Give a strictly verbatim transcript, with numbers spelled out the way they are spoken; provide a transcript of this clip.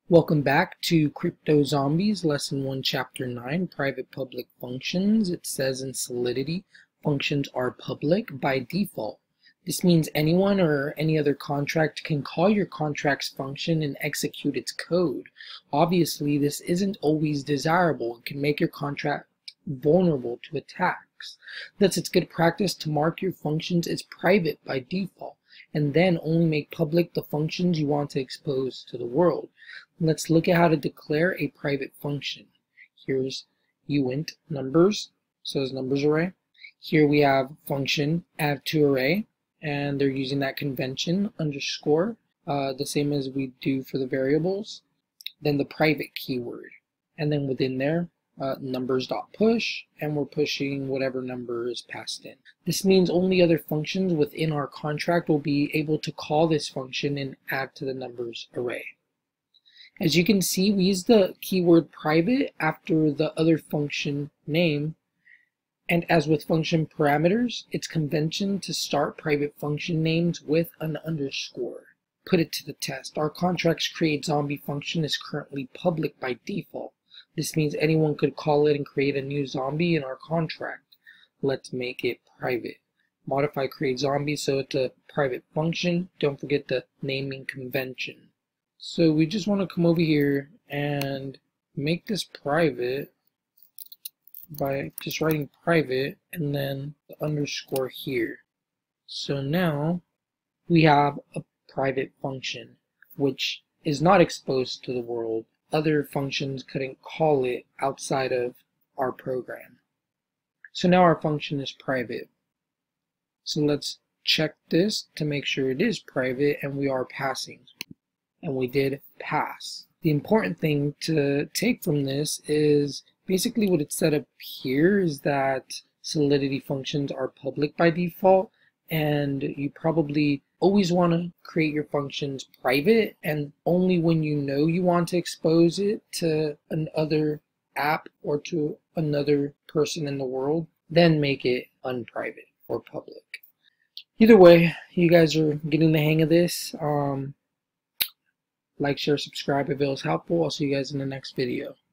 Welcome back to Crypto Zombies, Lesson one, Chapter nine, Private Public Functions. It says in Solidity, functions are public by default. This means anyone or any other contract can call your contract's function and execute its code. Obviously, this isn't always desirable. It can make your contract vulnerable to attacks. Thus, it's good practice to mark your functions as private by default, and then only make public the functions you want to expose to the world. Let's look at how to declare a private function. Here's uint numbers, so it's numbers array. Here we have function add to array, and they're using that convention underscore, uh, the same as we do for the variables. Then the private keyword, and then within there, uh, numbers.push, and we're pushing whatever number is passed in. This means only other functions within our contract will be able to call this function and add to the numbers array. As you can see, we use the keyword private after the other function name, and as with function parameters, it's convention to start private function names with an underscore. Put it to the test. Our contract's create zombie function is currently public by default. This means anyone could call it and create a new zombie in our contract. Let's make it private. Modify create zombie so it's a private function. Don't forget the naming convention. So we just want to come over here and make this private by just writing private and then the underscore here. So now we have a private function which is not exposed to the world. Other functions couldn't call it outside of our program. So now our function is private. So let's check this to make sure it is private and we are passing. And we did pass. The important thing to take from this is basically what it said up here is that Solidity functions are public by default, and you probably always want to create your functions private, and only when you know you want to expose it to another app or to another person in the world, then make it unprivate or public. Either way, you guys are getting the hang of this. Um, Like, share, subscribe if it was helpful. I'll see you guys in the next video.